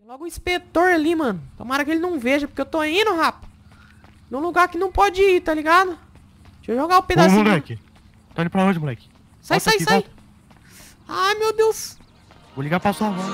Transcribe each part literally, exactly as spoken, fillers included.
Tem logo o inspetor ali, mano. Tomara que ele não veja, porque eu tô indo, rapa. Num lugar que não pode ir, tá ligado? Deixa eu jogar o um pedacinho. Ô, moleque. Tá indo pra onde, moleque? Sai, Volta sai, aqui, sai. volta. Ai, meu Deus. Vou ligar pra sua avó.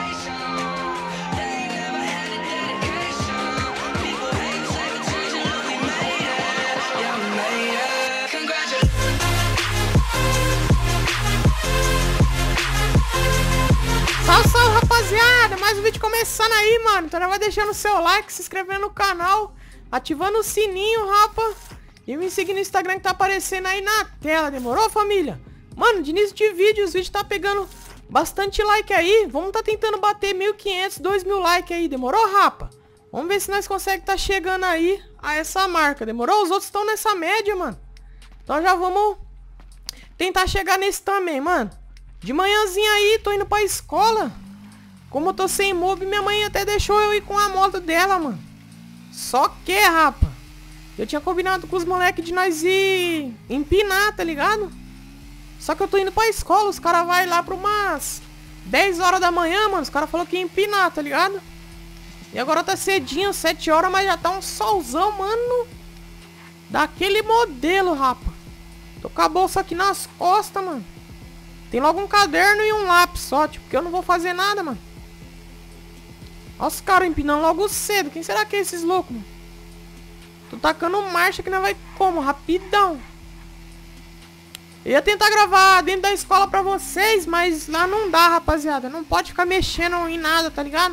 Salve, salve, rapaziada. Mais um vídeo começando aí, mano. Então já vai deixando o seu like, se inscrevendo no canal, ativando o sininho, rapa. E me seguir no Instagram que tá aparecendo aí na tela. Demorou, família? Mano, de início de vídeo, os vídeos tá pegando bastante like aí. Vamos tá tentando bater mil e quinhentos, dois mil likes aí. Demorou, rapa? Vamos ver se nós conseguimos tá chegando aí a essa marca. Demorou? Os outros estão nessa média, mano. Então já vamos tentar chegar nesse também, mano. De manhãzinha aí, tô indo pra escola. Como eu tô sem mob, minha mãe até deixou eu ir com a moto dela, mano. Só que, rapa, eu tinha combinado com os moleques de nós ir empinar, tá ligado? Só que eu tô indo pra escola, os caras vai lá pra umas dez horas da manhã, mano. Os caras falaram que ia empinar, tá ligado? E agora tá cedinho, sete horas, mas já tá um solzão, mano. Daquele modelo, rapa. Tô com a bolsa aqui nas costas, mano. Tem logo um caderno e um lápis só, tipo, porque eu não vou fazer nada, mano. Olha os caras empinando logo cedo. Quem será que é esses loucos, mano? Tô tacando marcha que não vai como, rapidão. Eu ia tentar gravar dentro da escola pra vocês, mas lá não dá, rapaziada. Não pode ficar mexendo em nada, tá ligado?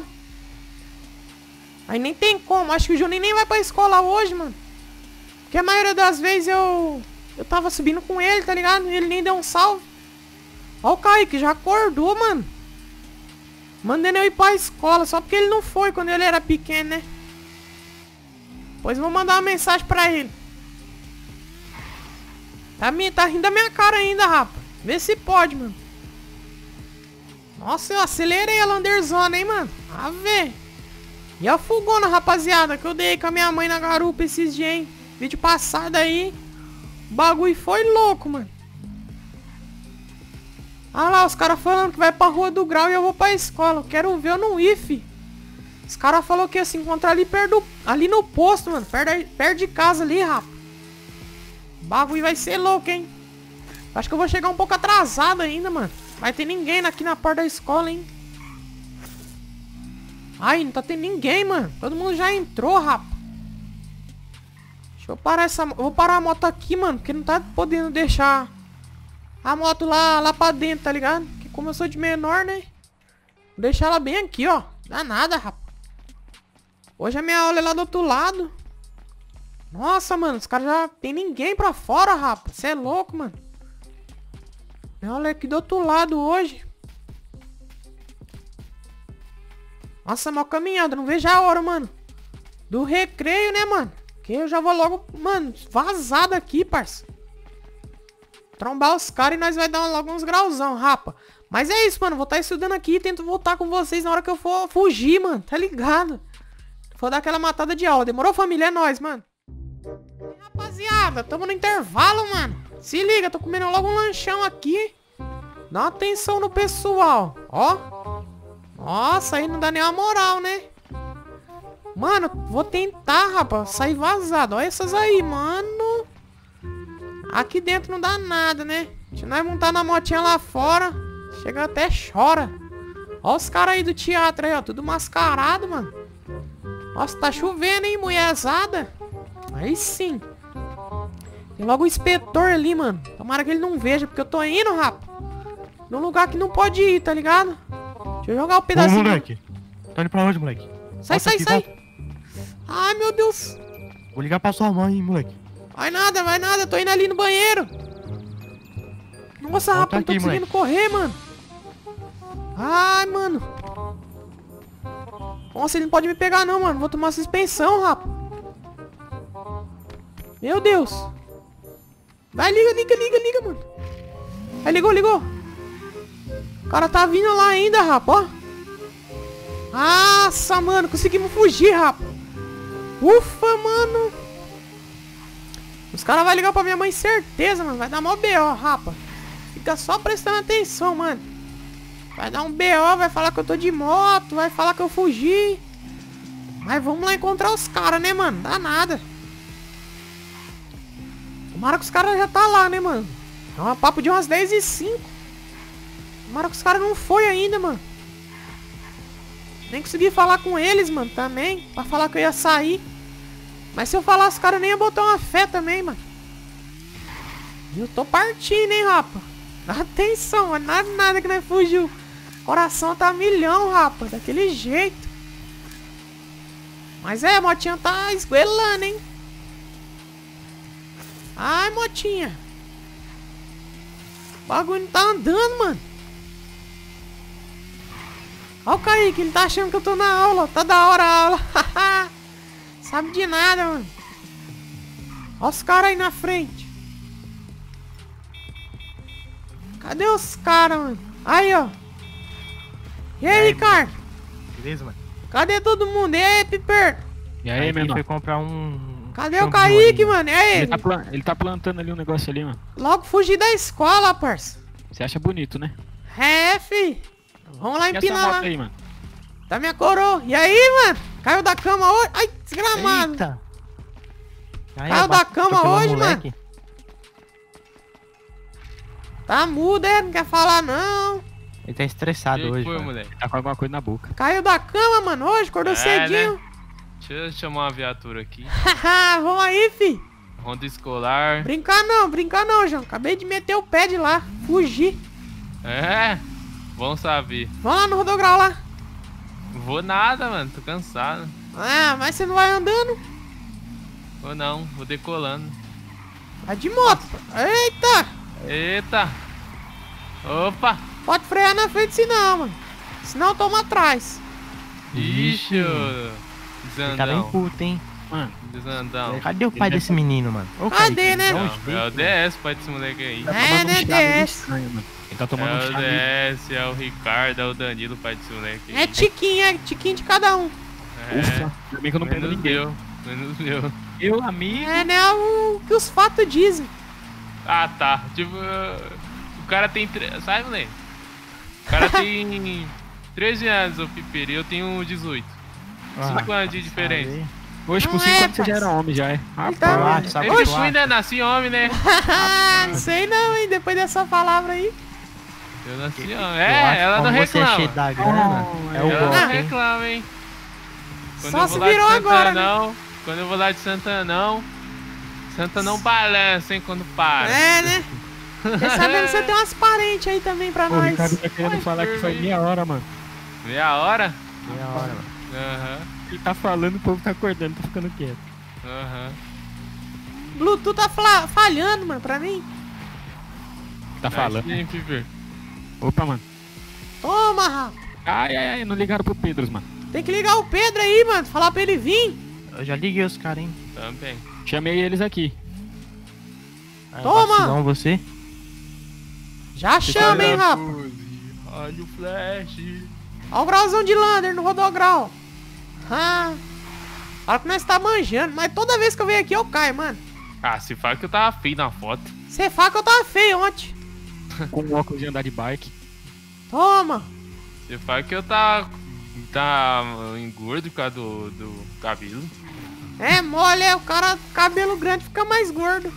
Aí nem tem como. Acho que o Juninho nem vai pra escola hoje, mano. Porque a maioria das vezes eu... Eu tava subindo com ele, tá ligado? E ele nem deu um salve. Ó o Kaique, já acordou, mano. Mandando eu ir pra escola, só porque ele não foi quando ele era pequeno, né? Pois vou mandar uma mensagem pra ele. Tá, tá rindo da minha cara ainda, rapa. Vê se pode, mano. Nossa, eu acelerei a Landerzona, hein, mano. A ver. E a fugona, rapaziada, que eu dei com a minha mãe na garupa esses dias, hein. Vídeo passado aí. O bagulho foi louco, mano. Ah lá, os caras falando que vai pra Rua do Grau e eu vou pra escola. Eu quero ver eu no I F. Os caras falaram que ia se encontrar ali perto do, ali no posto, mano. Perto, perto de casa ali, rapa. O bagulho vai ser louco, hein. Acho que eu vou chegar um pouco atrasado ainda, mano. Vai ter ninguém aqui na porta da escola, hein. Ai, não tá tendo ninguém, mano. Todo mundo já entrou, rapa. Deixa eu parar essa... Eu vou parar a moto aqui, mano. Porque não tá podendo deixar a moto lá, lá pra dentro, tá ligado? Porque como eu sou de menor, né? Vou deixar ela bem aqui, ó. Dá nada, rapa. Hoje a minha aula é lá do outro lado. Nossa, mano. Os caras já... Tem ninguém pra fora, rapa. Você é louco, mano. Minha aula é aqui do outro lado hoje. Nossa, mal caminhada. Não vejo a hora, mano. Do recreio, né, mano? Que eu já vou logo, mano, vazado aqui, parça. Trombar os caras e nós vai dar logo uns grauzão, rapa. Mas é isso, mano. Vou estar estudando aqui e tento voltar com vocês na hora que eu for fugir, mano. Tá ligado? Vou dar aquela matada de aula. Demorou, família? É nóis, mano. E, rapaziada, tamo no intervalo, mano. Se liga, tô comendo logo um lanchão aqui. Dá uma atenção no pessoal. Ó. Nossa, aí não dá nem uma moral, né? Mano, vou tentar, rapaz, sair vazado. Olha essas aí, mano. Aqui dentro não dá nada, né? Se nós montar na motinha lá fora, chega até chora. Olha os caras aí do teatro aí, ó. Tudo mascarado, mano. Nossa, tá chovendo, hein, mulherzada. Aí sim. Tem logo o inspetor ali, mano. Tomara que ele não veja, porque eu tô indo, rapaz. Num lugar que não pode ir, tá ligado? Deixa eu jogar o um pedacinho. Ô, moleque. Tá indo pra onde, moleque? Sai, Volta sai, aqui, sai. volta. Ai, meu Deus. Vou ligar pra sua mãe, hein, moleque. Vai nada, vai nada. Tô indo ali no banheiro. Nossa, Volta rapaz, não tô aqui, conseguindo moleque. correr, mano. Ai, mano. Nossa, ele não pode me pegar não, mano. Vou tomar suspensão, rapaz. Meu Deus. Vai, liga, liga, liga, liga, mano. Aí, ligou, ligou. O cara tá vindo lá ainda, rapaz, ó. Nossa, mano, conseguimos fugir, rapaz. Ufa, mano. Os caras vão ligar pra minha mãe, certeza, mano. Vai dar mó B O, rapa. Fica só prestando atenção, mano. Vai dar um B O, vai falar que eu tô de moto, vai falar que eu fugi. Mas vamos lá encontrar os caras, né, mano? Dá nada. Tomara que os caras já tá lá, né, mano? É uma papo de umas dez e cinco. Tomara que os caras não foi ainda, mano. Nem consegui falar com eles, mano, também. Pra falar que eu ia sair. Mas se eu falar, os caras nem iam botar uma fé também, mano. Eu tô partindo, hein, rapa. Dá atenção, mano. Nada, nada que não fugiu. Coração tá milhão, rapa. Daquele jeito. Mas é, a motinha tá esguelando, hein. Ai, motinha. O bagulho não tá andando, mano. Ó o Kaique, ele tá achando que eu tô na aula. Tá da hora a aula. Sabe de nada, mano. Ó os caras aí na frente. Cadê os caras, mano? Aí, ó. E aí, aí, Ricardo? Beleza, mano? Cadê todo mundo? E aí, Piper? E aí, Aí, meu ele foi irmão? comprar um... Cadê o champignon Kaique, ali, mano? E aí? Ele tá, plan- ele tá plantando ali um negócio ali, mano. Logo fugi da escola, parça. Você acha bonito, né? É, fi. Vamos lá E essa empinar moto lá. aí, mano? Tá minha coroa. E aí, mano? Caiu da cama hoje? Ai, desgramado. Eita! Aí, Caiu eu da bati- cama atropelou o hoje, moleque. Tá mudo, é? Não quer falar, não. Ele tá estressado Que hoje, foi, mano. moleque? Tá com alguma coisa na boca. Caiu da cama, mano, hoje. Acordou É, cedinho. Deixa eu chamar uma viatura aqui. Haha, vamos aí, fi. Ronda escolar. Brincar não, brincar não, João. Acabei de meter o pé de lá. Fugi. É, bom saber. Vamos lá no rodograu lá. Não vou nada, mano. Tô cansado. Ah, mas você não vai andando? Vou não, vou decolando. Vai de moto. Eita. Eita! Opa! Pode frear na frente senão, mano. Senão toma atrás. Ixi! ô, Ele tá bem Desandão. puto, hein? Mano, Desandão. Cadê o pai desse menino, mano? Ô, Cadê, Kaique, né? dá um Não, jeito, é o mano. D S, pai desse moleque aí. tá É, tomando né, um chá D meio S. estranho, mano. Ele tá tomando É um o chá D meio... S, é o Ricardo, é o Danilo, pai desse moleque aí. É tiquinho, é tiquinho de cada um. Ufa, ainda bem que eu não pego menos ninguém. meu. Menos meu. Eu, amigo... É, né, o que os fatos dizem. Ah, tá. Tipo, uh, o cara tem... tre- Sabe, moleque? O cara tem treze anos, o Piper, e eu tenho dezoito. cinco anos de diferença. Aí. Hoje com Não cinco é, anos você já parça. era homem, já é. Ele Rapaz, tá- Ah, sabe o que Oxe, eu eu acho? ainda nasci homem, né? Não sei não, hein, depois dessa palavra aí. Eu nasci homem. Eu acho É, ela como não você é cheio reclama. da grana, Oh, é o Ela golpe, não hein? reclama, hein? Quando Só eu se vou lá de virou agora, né? Santanão, quando eu vou lá de Santanão, Santanão balança, hein, quando para. É, né? Fiquei sabendo que você tem umas parentes aí também pra o nós. Ricardo tá querendo Ai, falar que foi firme. meia hora, mano. Meia hora? Meia hora, mano. Aham, Ele tá falando, o povo tá acordando, tá ficando quieto. aham. Bluetooth tá fla- falhando, mano, pra mim. Tá falando. Sim, Piper. Opa, mano. Toma, Rafa. Ai, ai, ai, não ligaram pro Pedro, mano. Tem que ligar o Pedro aí, mano. Falar pra ele vir. Eu já liguei os caras, hein? Também. Chamei eles aqui. Ah, Toma! vacilão você. Já chama, hein, Rafa. Olha o flash. Ó o grauzão de Lander no rodograu. Ah. Fala que nós tá manjando, mas toda vez que eu venho aqui eu caio, mano. Ah, se fala que eu tava feio na foto. Você fala que eu tava feio ontem. Com o óculos de andar de bike. Toma. Você fala que eu tava... Tá engordo por causa do, do cabelo. É mole, é. O cara, cabelo grande, fica mais gordo.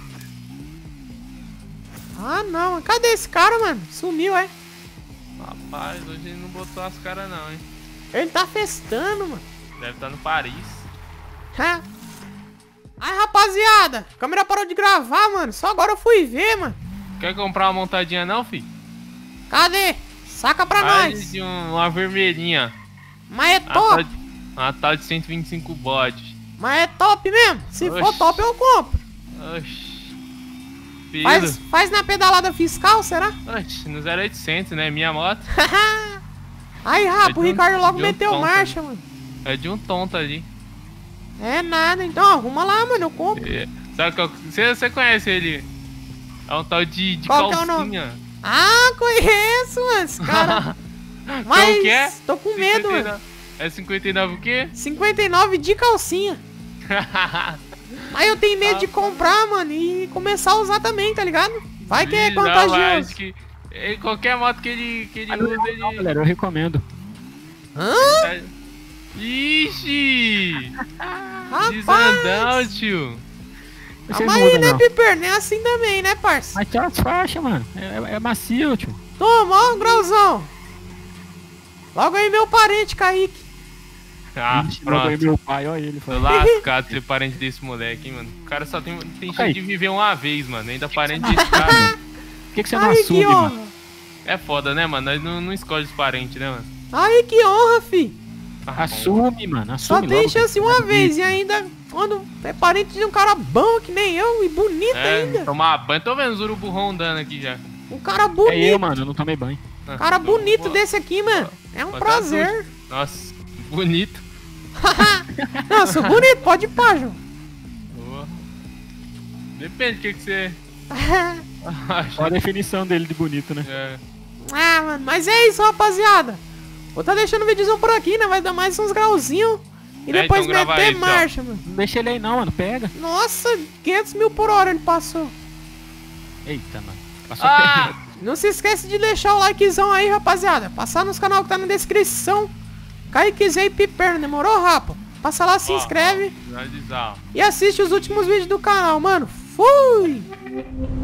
Ah, não. Cadê esse cara, mano? Sumiu, é? Rapaz, hoje ele não botou as caras não, hein. Ele tá festando, mano. Deve estar no Paris. É. Ai, rapaziada. A câmera parou de gravar, mano. Só agora eu fui ver, mano. Quer comprar uma montadinha não, fi? Cadê? Saca pra Faz nós. de um- uma vermelhinha. Mas é Uma top. tal de, uma tal de cento e vinte e cinco bodes. Mas é top mesmo. Se for Oxi. top, eu compro. Oxi. Faz, Pedro. faz na pedalada fiscal, será? Oxi, no zero oitocentos, né? Minha moto Aí, É Rafa, de o um- Ricardo logo de um meteu tonto marcha, mano. é de um tonto ali. É nada, então arruma lá, mano, eu compro. É, sabe qual... Você, você conhece ele? É um tal de, de Qual que é o nome? calcinha. Ah, conheço, mano, esse cara. Mas Qual que é? tô com medo, cinquenta e mano. nove É cinquenta e nove o quê? cinquenta e nove de calcinha. Aí eu tenho medo de comprar, mano, e começar a usar também, tá ligado? Vai que é Ih, não, contagioso. acho que Ele, qualquer moto que ele, que ele Ah, não, usa, não, ele... galera, eu recomendo. Hã? Ixi! Rapaz! Desandão, tio. Ah, Vocês mas não aí, mudam, né, não. Piper? Nem assim também, né, parça? Mas tem umas faixas, mano. É, é- é macio, tio. Toma, ó, Grauzão. Logo aí, meu parente, Kaique. Ah, Ixi, logo aí pronto. meu pai, olha ele. Tô Falando. lascado ser parente desse moleque, hein, mano. O cara só tem, tem chance Aí. de viver uma vez, mano. Ainda parente desse cara. Por que, que você não Ai, assume, que honra. mano? É foda, né, mano? Nós não, não escolhe os parentes, né, mano? Ai, que honra, fi. Ah, Assume, mano. Só Assume tem logo, chance filho. uma vez e ainda quando é parente de um cara bom que nem eu e bonito É, ainda. tomar banho. Tô vendo os urubu rondando aqui já. Um cara É bonito. eu, mano. Eu não tomei banho. Ah, Cara tô- bonito vou- desse aqui, mano. É um Boa prazer. tarde. Nossa, bonito. Não, eu sou bonito, pode ir pá, João. Boa. Depende do que, que você acha. Olha a definição dele de bonito, né? É. Ah, mano, mas é isso, rapaziada. Vou tá deixando o vídeozão por aqui, né? Vai dar mais uns grauzinhos. E É, depois então grava meter aí, tchau. marcha, mano. Não deixa ele aí não, mano. Pega. Nossa, quinhentos mil por hora ele passou. Eita, mano. Passou Ah! perto. Não se esquece de deixar o likezão aí, rapaziada. Passar nos canal que tá na descrição. Kaiquezão e Piper, demorou, rapa? Passa lá, se Ó, inscreve ó, finalizar, ó. e assiste os últimos vídeos do canal, mano. Fui!